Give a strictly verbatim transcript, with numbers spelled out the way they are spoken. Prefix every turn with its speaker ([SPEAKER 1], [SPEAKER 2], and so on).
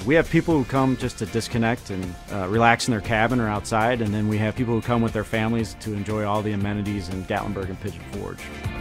[SPEAKER 1] We have people who come just to disconnect and uh, relax in their cabin or outside, and then we have people who come with their families to enjoy all the amenities in Gatlinburg and Pigeon Forge.